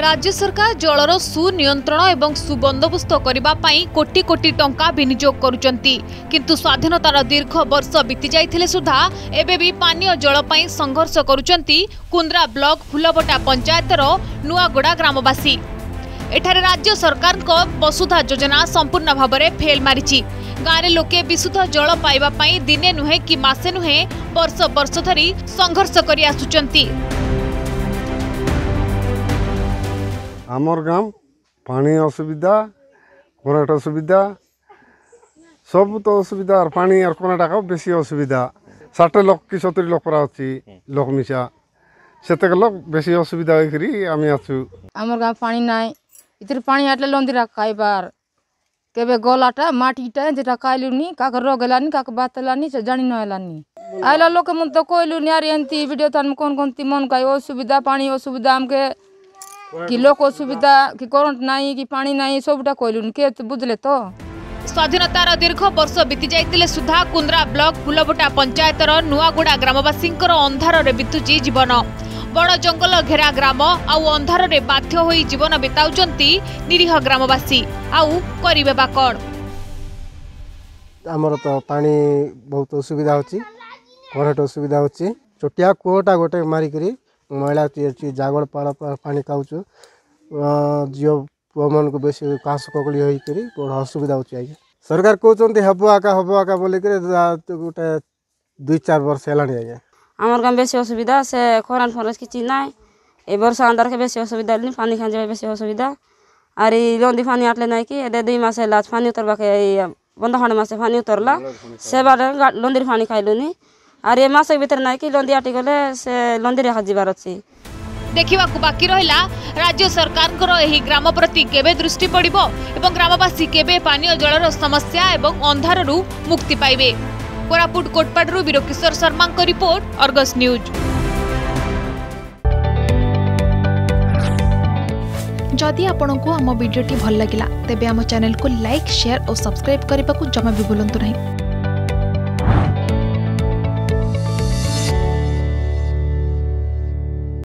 राज्य सरकार जलर सुनियंत्रण एवं सुबंदोबस्त करने कोटी कोटी टंका विनियोग करुचंती किंतु स्वाधीनतार दीर्घ वर्ष बीती जाइथिले सुधा एबे भी पानीय जल पई संघर्ष करुचंती कुंद्रा ब्लॉक फुलबटा पंचायतर नुआगुड़ा ग्रामवासी। एठारे राज्य सरकार को वसुधा योजना संपूर्ण भाव में फेल मारिछि। गाँव लोके विशुद्ध जल पाइबा पई दिने नुहे कि मासे नुहे वर्ष वर्ष धरी संघर्ष करि आसुचंती। आमर गाँव पानी असुविधा करेंट असुविधा सब तो असुविधा और पानी और करेंट का बेसी असुविधा 60 लोक कि 70 लोक अच्छी लोक मिसा से लोक बेसी असुविधा आम आसु। आमर गाँव पानी नाई इतर पानी आटले लंदिरा खाइबार केबे गलाटा माटीटा जेटा खाइलुनी काक रोगलानी काक बातलानी से जानी नहलानी आइला लोक मन तो कोइलुनी यार एंती वीडियो तन कोन ती मन काई असुविधा पानी असुविधा हमके कि लोक असुविधा कि करंट नहीं कि पानी नहीं सबटा कोइलुनी के बुझले तो। स्वाधीनतार दीर्घ वर्ष बीती जाइतिले सुधा कुंद्रा ब्लॉक फुलबटा पंचायतर नुआगुड़ा ग्रामवासींकर अंधार रे बितुची जीवन। बड़ जंगल घेरा ग्राम आउ अंधार रे बाध्य होई जीवन बिताउचंती निरीह ग्रामवासी आउ करिवे बा कोन। हमर तो पानी बहुत असुविधा होची करेंट असुविधा होची छोटिया कुआटा गोटे मारी करी महिला जागड़ पाड़ पानी खाऊँ झील पुआ मन को बेस काश ककड़ी होकर बड़ा असुविधा होची। आज्ञा सरकार कहते हब आका बोलिक गोटे 2-4 वर्ष है आज्ञा आमर गाँव बेसी असुविधा से खरान फरस कि ना ए वर्ष अंदर के बेसी असुविधा पानी खाने बेसी असुविधा और लंदी पानी आटले ना कि 2 मास है पानी उतरवा के बंद खंड मासे पानी उतरला से बार लंदी पानी खाइलुनी और ये मास भीतर ना कि लंदी आटी गले से लंदी रे जीवार अच्छी। देखा बाकी रहा राज्य सरकार एही ग्राम प्रति केबे दृष्टि पड़िबो एवं ग्रामवासी केबे पानीय जलर समस्या एवं अंधारु मुक्ति पाइबे। कोरापुट कोटपाडरू वीरकिशोर शर्मा को रिपोर्ट अर्गस न्यूज। जदि आपंक आम भिडी भल लगा तेब आम चैनल को लाइक शेयर और सब्सक्राइब करने को जमा भी भूलु नहीं।